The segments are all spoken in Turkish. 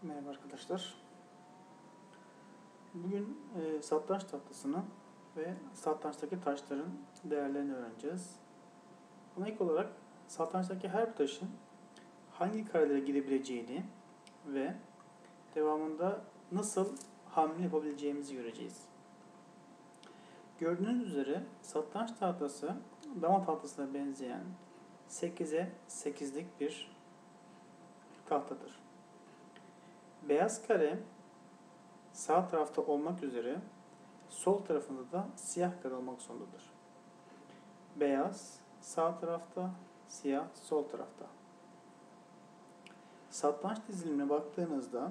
Merhaba arkadaşlar. Bugün satranç tahtasını ve satrançtaki taşların değerlerini öğreneceğiz. Buna ilk olarak satrançtaki her bir taşın hangi karelere gidebileceğini ve devamında nasıl hamle yapabileceğimizi göreceğiz. Gördüğünüz üzere satranç tahtası dama tahtasına benzeyen 8'e 8'lik bir tahtadır. Beyaz kare sağ tarafta olmak üzere sol tarafında da siyah kare olmak zorundadır. Beyaz sağ tarafta, siyah sol tarafta. Satranç dizilimine baktığınızda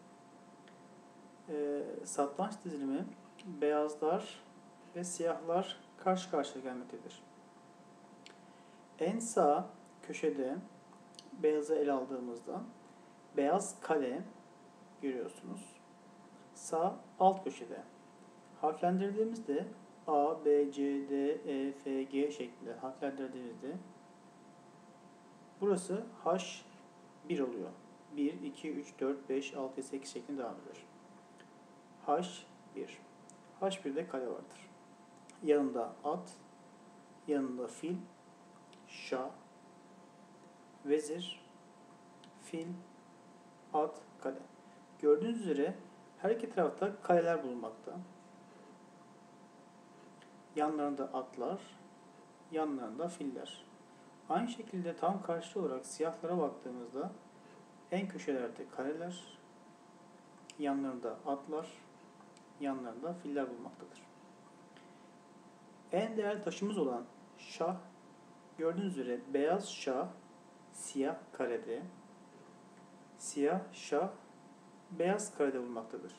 satranç dizilimi beyazlar ve siyahlar karşı karşıya gelmektedir. En sağ köşede beyazı ele aldığımızda beyaz kale görüyorsunuz. Sağ alt köşede. Harflendirdiğimizde A, B, C, D, E, F, G şeklinde harflendirdiğimizde burası H1 oluyor. 1, 2, 3, 4, 5, 6, 8 şeklinde devam eder. H1. H1'de kale vardır. Yanında at, yanında fil, şah, vezir, fil, at, kale. Gördüğünüz üzere her iki tarafta kaleler bulunmakta. Yanlarında atlar, yanlarında filler. Aynı şekilde tam karşı olarak siyahlara baktığımızda en köşelerde kaleler, yanlarında atlar, yanlarında filler bulunmaktadır. En değerli taşımız olan şah, gördüğünüz üzere beyaz şah, siyah karede, siyah şah, beyaz karede bulunmaktadır.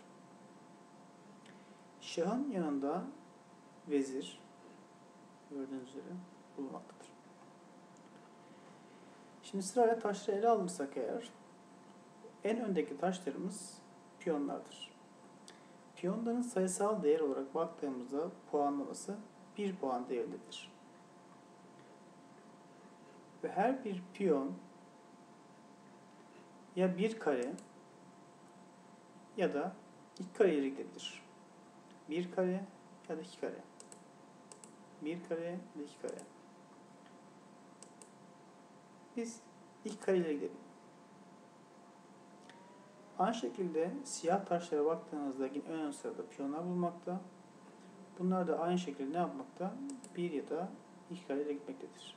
Şahın yanında vezir, gördüğünüz üzere bulunmaktadır. Şimdi sırayla taşları ele alırsak eğer, en öndeki taşlarımız piyonlardır. Piyonların sayısal değer olarak baktığımızda puanlaması 1 puan değerindedir. Ve her bir piyon ya bir kare ya da iki kare ileri gidebilir. Bir kare ya da iki kare. Bir kare ya da iki kare. Biz iki kare ileri gidelim. Aynı şekilde siyah taşlara baktığınızda yine ön sırada piyonlar bulunmakta. Bunlar da aynı şekilde ne yapmakta? Bir ya da iki kare ileri gitmektedir.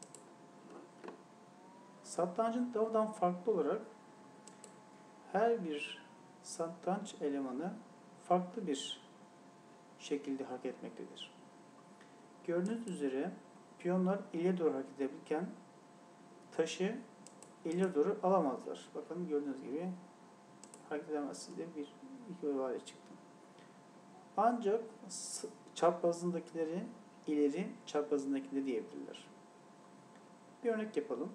Satrancın dalıdan farklı olarak her bir satranç elemanı farklı bir şekilde hareket etmektedir. Gördüğünüz üzere piyonlar ileri doğru hareket edebilirken taşı ileri doğru alamazlar. Bakın gördüğünüz gibi hareket edemezsiniz diye bir ibare çıktı. Ancak çaprazındakileri ileri, çaprazındakileri diyebilirler. Bir örnek yapalım.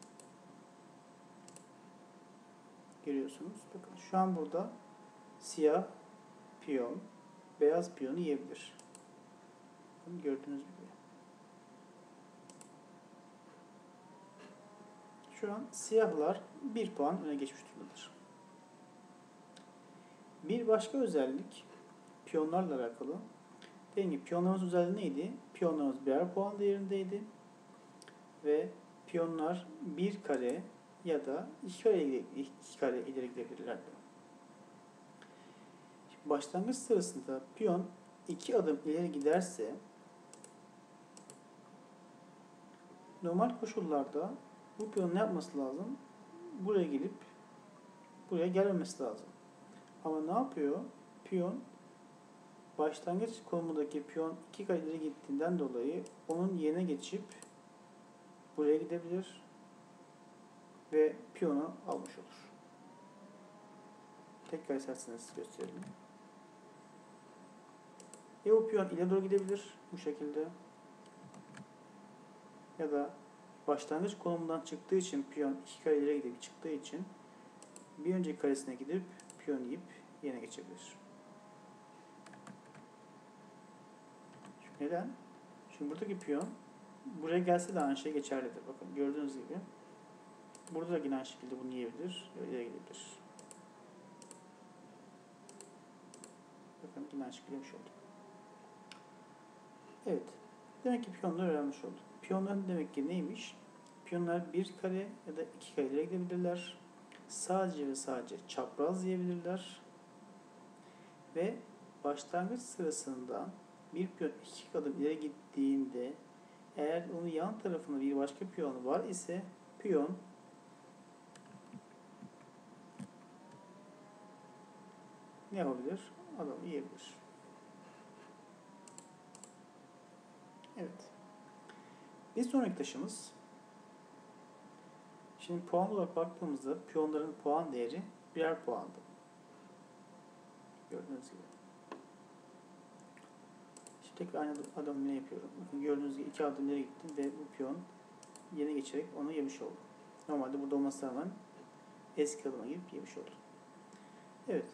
Görüyorsunuz. Bakın şu an burada siyah piyon, beyaz piyonu yiyebilir. Bakın gördüğünüz gibi. Şu an siyahlar 1 puan öne geçmiş durumdadır. Bir başka özellik piyonlarla alakalı. Dediğim gibi piyonlarımız özelliği neydi? Piyonlarımız birer puan değerindeydi. Ve piyonlar bir kare ya da iki kare ileri gidebilirlerdi. Başlangıç sırasında piyon 2 adım ileri giderse normal koşullarda bu piyon ne yapması lazım? Buraya gelip buraya gelmemesi lazım. Ama ne yapıyor? Piyon başlangıç konumundaki piyon 2 kare ileri gittiğinden dolayı onun yerine geçip buraya gidebilir ve piyonu almış olur. Tekrar isterseniz gösterelim. Bu piyon ileri doğru gidebilir bu şekilde. Ya da başlangıç konumundan çıktığı için piyon 2 kare ileri gidip çıktığı için bir önceki karesine gidip piyon yiyip yerine geçebilir. Çünkü neden? Çünkü buradaki piyon buraya gelse de aynı şey geçerlidir. Bakın gördüğünüz gibi burada da yine aynı şekilde bunu yiyebilir, ileri gidebilir. Bakın yine açık girmiş olduk. Evet. Demek ki piyonları öğrenmiş olduk. Piyonların demek ki neymiş? Piyonlar bir kare ya da iki kare ileri gidebilirler. Sadece ve sadece çapraz yiyebilirler. Ve başlangıç sırasında bir piyon iki adım ileri gittiğinde eğer onun yan tarafında bir başka piyon var ise piyon ne yapabilir? Adamı yiyebilir. Evet. Bir sonraki taşımız, şimdi puan olarak baktığımızda piyonların puan değeri birer puandı. Gördüğünüz gibi. Şimdi tekrar aynı adamı ne yapıyorum? Bakın gördüğünüz gibi iki adım ileri gittim ve bu piyon yerine geçerek onu yemiş oldu. Normalde burada olmasına rağmen eski adıma girip yemiş oldu. Evet.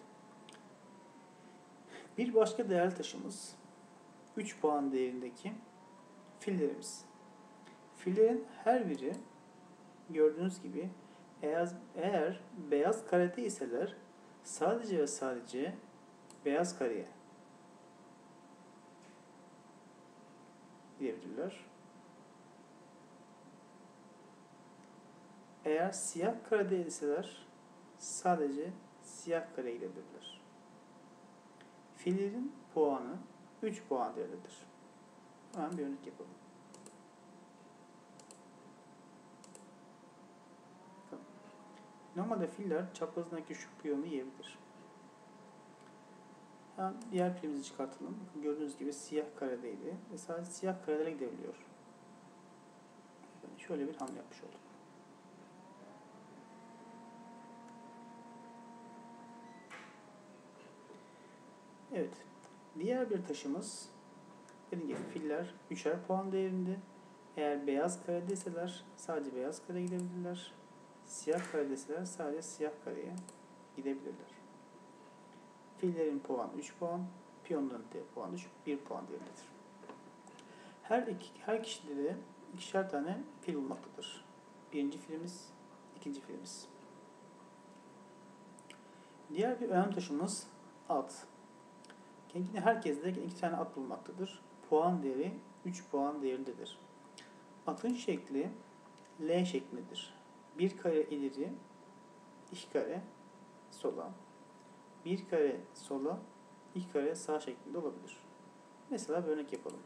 Bir başka değerli taşımız 3 puan değerindeki fillerimiz. Fillerin her biri gördüğünüz gibi eğer beyaz karede iseler sadece ve sadece beyaz kareye gidebilirler. Eğer siyah karede iseler sadece siyah kareye gidebilirler. Fillerin puanı 3 puan değerlidir. Hemen bir örnek yapalım. Normalde filler çaprazındaki şu piyonu yiyebilir. Yani diğer pilimizi çıkartalım. Gördüğünüz gibi siyah karedeydi ve sadece siyah karelere gidebiliyor. Yani şöyle bir hamle yapmış olduk. Evet. Diğer bir taşımız, dediğim gibi filler 3'er puan değerinde. Eğer beyaz karedeyseler sadece beyaz kareye gidebilirler. Siyah karedeyseler sadece siyah kareye gidebilirler. Fillerin puanı 3 puan, piyonların puanı 1 puan değerindedir. Her kişide de ikişer tane fil bulunmaktadır. Birinci filimiz, ikinci filimiz. Diğer bir önem taşımız at. Yine herkeste 2 tane at bulunmaktadır. Puan değeri 3 puan değerindedir. Atın şekli L şeklindedir. Bir kare ileri, 2 kare sola, bir kare sola, 2 kare sağ şeklinde olabilir. Mesela bir örnek yapalım.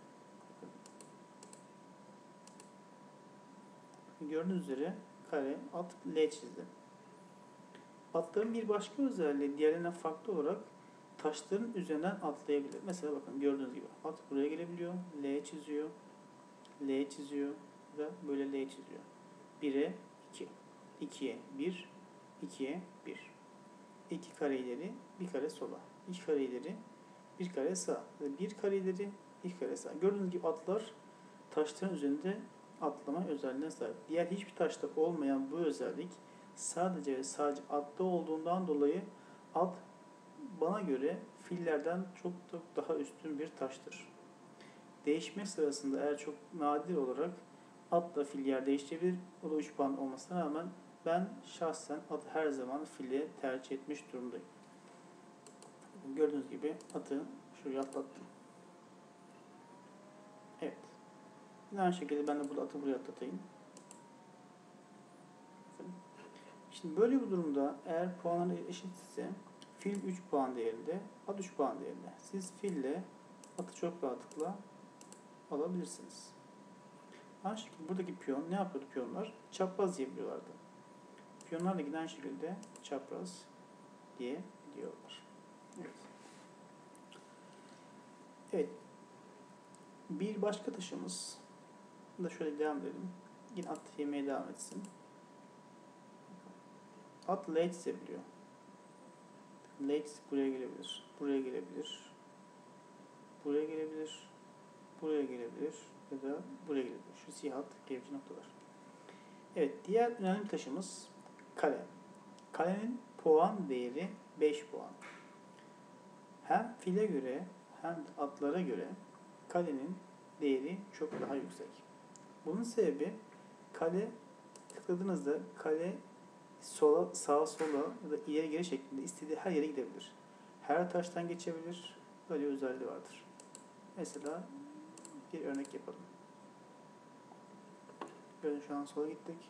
Gördüğünüz üzere kare, at, L çizdi. Atların bir başka özelliği diğerlerinden farklı olarak taşların üzerinden atlayabilir. Mesela bakın gördüğünüz gibi at buraya gelebiliyor, L çiziyor, L çiziyor ve böyle L çiziyor. 1'e 2, 2'ye 1, 2'ye 1. 2 kare ileri, 1 kare sola. 2 kare ileri, 1 kare sağ. 1 kare ileri, 2 kare sağ. Gördüğünüz gibi atlar taşların üzerinde atlama özelliğine sahip. Diğer hiçbir taşta olmayan bu özellik sadece ve sadece atta olduğundan dolayı at bana göre fillerden çok daha üstün bir taştır. Değişme sırasında eğer çok nadir olarak atla fil yer değiştirebilir. O da 3 puan olmasına rağmen ben şahsen atı her zaman file tercih etmiş durumdayım. Gördüğünüz gibi atı şuraya atlattım. Evet. Yine aynı şekilde ben de burada atı buraya atlatayım. Şimdi böyle bir durumda eğer puanları eşitse fil 3 puan değerinde, at 3 puan değerinde. Siz fille atı çok rahatlıkla alabilirsiniz. Aynı şekilde buradaki piyon ne yapıyordu piyonlar? Çapraz diyebiliyorlardı. Piyonlar da giden şekilde çapraz diyebiliyorlar. Evet. Evet. Bir başka taşımız. Bunu da şöyle devam edelim. Yine at yemeye devam etsin. At late çizebiliyor. Late buraya gelebilir. Buraya gelebilir. Buraya gelebilir. Buraya gelebilir. Ya da buraya gelebilir. Şu siyah at gerici noktalar. Evet. Diğer önemli taşımız kale. Kalenin puan değeri 5 puan. Hem file göre hem de atlara göre kalenin değeri çok daha yüksek. Bunun sebebi kale tıkladığınızda kale sola, sağa sola ya da ileri geri şeklinde istediği her yere gidebilir. Her taştan geçebilir. Böyle bir özelliği vardır. Mesela bir örnek yapalım. Böyle şu an sola gittik.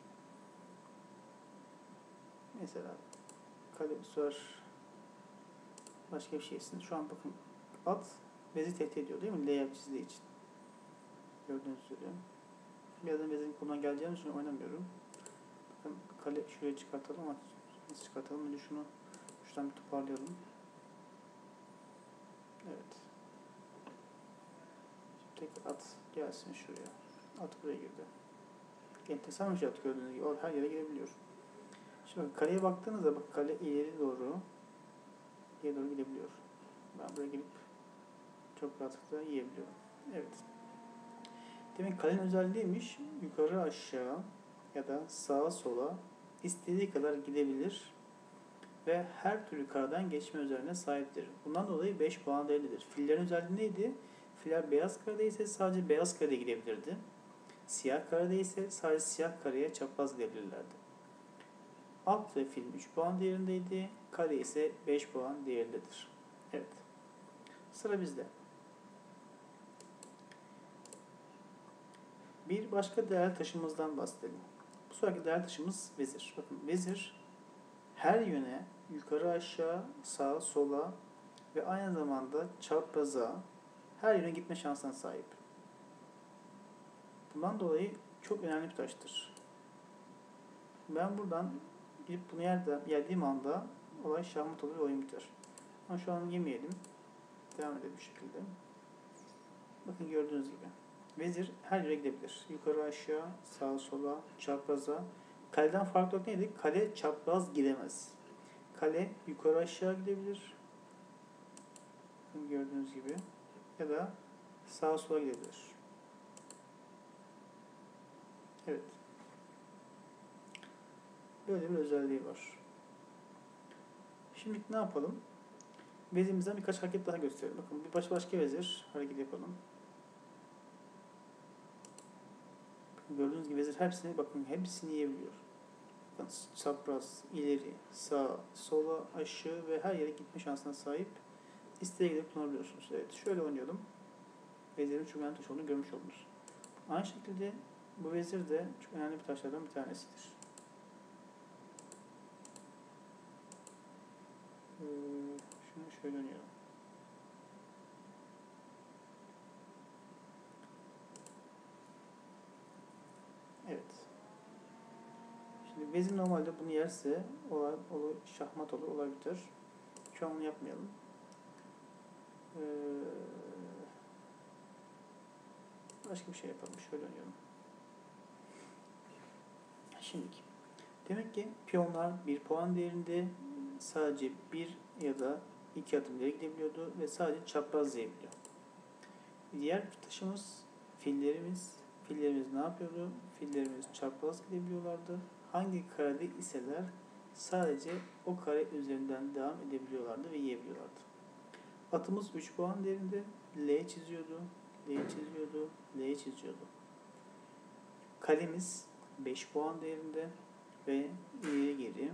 Mesela kale bu sefer başka bir şeysin. Şu an bakın at bezi tehdit ediyor değil mi? Layout çizdiği için. Gördüğünüz üzere. Birazdan bezin kolundan geleceğini için oynamıyorum. Bakın kale şuraya çıkartalım ama nasıl çıkartalım? Önce şunu şuradan bir toparlayalım. Evet. Şimdi tekrar at gelsin şuraya. At buraya girdi. Enteresan bir şey at gördüğünüz gibi. O her yere girebiliyor. Şimdi kaleye baktığınızda bak kale ileri doğru gidebiliyor. Ben buraya gelip çok rahatlıkla yiyebiliyorum. Evet. Demek kalenin özelliğiymiş. Yukarı aşağı ya da sağa sola istediği kadar gidebilir ve her türlü karadan geçme özelliğine sahiptir. Bundan dolayı 5 puan değerlidir. Fillerin özelliği neydi? Filler beyaz karede ise sadece beyaz kareye gidebilirdi. Siyah karede ise sadece siyah kareye çapraz gidebilirlerdi. At ve fil 3 puan değerindeydi. Kare ise 5 puan değerindedir. Evet. Sıra bizde. Bir başka değerli taşımızdan bahsedelim. Bu sonraki değerli taşımız vezir. Bakın vezir her yöne yukarı aşağı, sağa sola ve aynı zamanda çapraza her yöne gitme şansına sahip. Bundan dolayı çok önemli bir taştır. Ben buradan gidip bunu yediğim anda olay şahmat olur ve oyun biter. Ama şu an yemeyelim. Devam edelim bu şekilde. Bakın gördüğünüz gibi. Vezir her yere gidebilir. Yukarı aşağı, sağa sola, çapraza. Kaleden farklı olarak neydi? Kale çapraz gidemez. Kale yukarı aşağı gidebilir. Bakın gördüğünüz gibi. Ya da sağa sola gidebilir. Evet. Böyle bir özelliği var. Şimdi ne yapalım? Vezirimizden birkaç hareket daha gösterelim. Bakın bir başka vezir hareket yapalım. Gördüğünüz gibi vezir hepsini yiyebiliyor. Bakın çapraz, ileri, sağa, sola, aşağı ve her yere gitme şansına sahip. İsteğe gidip kullanabiliyorsunuz. Evet, şöyle oynayalım. Vezirin çok önemli taş olduğunu görmüş oldunuz. Aynı şekilde bu vezir de çok önemli bir taşlardan bir tanesidir. Şunu şöyle oynayalım. Evet. Şimdi vezir normalde bunu yerse şahmat olur, olay biter. Şu an onu yapmayalım. Başka bir şey yapalım. Şöyle oynayalım. Şimdiki. Demek ki piyonlar 1 puan değerinde sadece 1 ya da 2 adım ileri gidebiliyordu ve sadece çapraz yiyebiliyor. Diğer taşımız fillerimiz. Fillerimiz ne yapıyordu? Fillerimiz çapraz gidebiliyorlardı. Hangi karede iseler sadece o kare üzerinden devam edebiliyorlardı ve yiyebiliyorlardı. Atımız 3 puan değerinde L çiziyordu, L çiziyordu, L çiziyordu. Kalemiz 5 puan değerinde ve ileri geri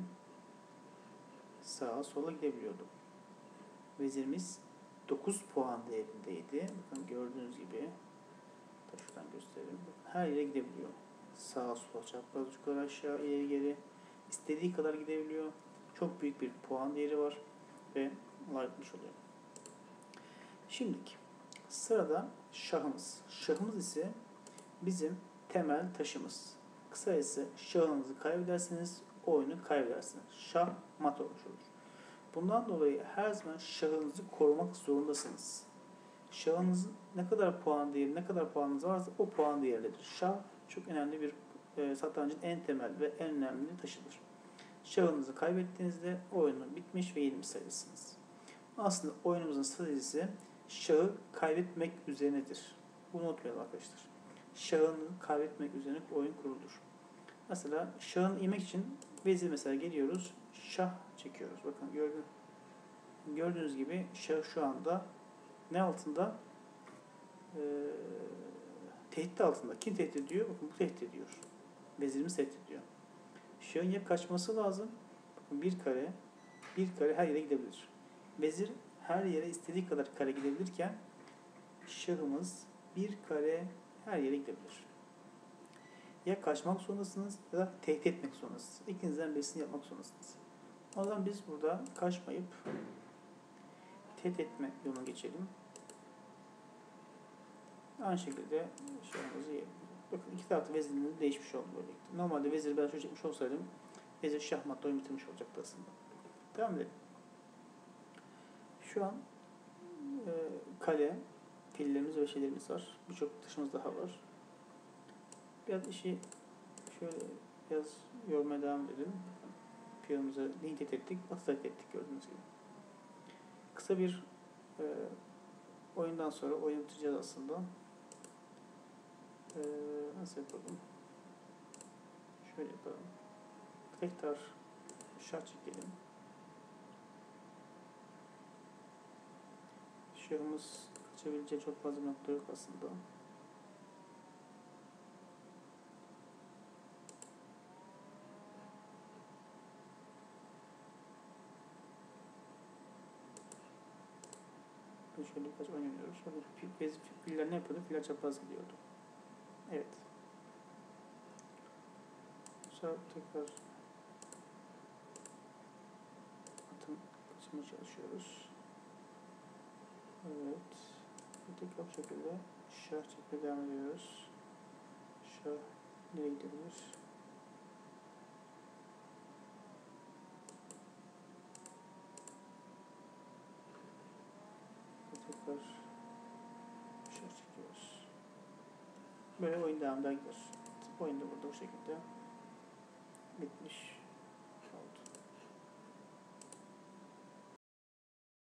sağa sola gidebiliyordu. Vezirimiz 9 puan değerindeydi. Bakın gördüğünüz gibi şuradan göstereyim. Her yere gidebiliyor. Sağa sola çapraz yukarı aşağı ileri geri istediği kadar gidebiliyor. Çok büyük bir puan değeri var ve olay bitmiş oluyor. Şimdiki sırada şahımız. Şahımız ise bizim temel taşımız. Kısacası şahınızı kaybederseniz oyunu kaybedersiniz. Şah mat olmuş olur. Bundan dolayı her zaman şahınızı korumak zorundasınız. Şahınızın ne kadar puanınız varsa o puan değerlidir. Şah çok önemli bir satrancın en temel ve en önemli taşıdır. Şahınızı kaybettiğinizde oyunu bitmiş ve yenilmiş sayılırsınız. Aslında oyunumuzun stratejisi şahı kaybetmek üzerinedir. Bunu unutmayalım arkadaşlar. Şahını kaybetmek üzerine oyun kurulur. Mesela şahını yemek için vezir mesela geliyoruz. Şah çekiyoruz. Bakın gördüğünüz gibi şah şu anda ne altında? Tehdit altında. Kim tehdit ediyor? Bakın bu tehdit ediyor. Vezirimiz tehdit ediyor. Şahın ya kaçması lazım. Bakın bir kare her yere gidebilir. Vezir her yere istediği kadar kare gidebilirken şahımız bir kare her yere gidebilir. Ya kaçmak zorundasınız ya da tehdit etmek zorundasınız. İkinizden birisini yapmak zorundasınız. O zaman biz burada kaçmayıp tehdit etme yoluna geçelim. Aynı şekilde şahımızı yiyelim. Bakın iki tarafta vezirimiz değişmiş oldu böylelikle. Normalde veziri ben şöyle çekmiş olsaydım vezir şahmatla oyun bitirmiş olacaktı aslında. Devam edelim. Şu an kale, fillerimiz ve şeylerimiz var. Birçok taşımız daha var. Biraz işi şöyle biraz yormaya devam edelim. Piyonumuzu link ettik, atak ettik gördüğünüz gibi. Kısa bir oyundan sonra oyunu bitireceğiz aslında. Nasıl yapalım? Şöyle yapalım. Tekrar şah çekelim. Şahımız kaçabileceği çok fazla nokta yok aslında. Şöyle birkaç oynuyoruz. Orada filler ne yapıyordu? Filler çapraz gidiyordu. Evet. Sonra tekrar atın kaçırmaya çalışıyoruz. Evet. Tekrar bu şekilde şah çekmeye devam ediyoruz. Şah nereye gidebilir? Tekrar şah çekiyoruz. Böyle oyun devam eder gider. Oyun da burada bu şekilde bitmiş.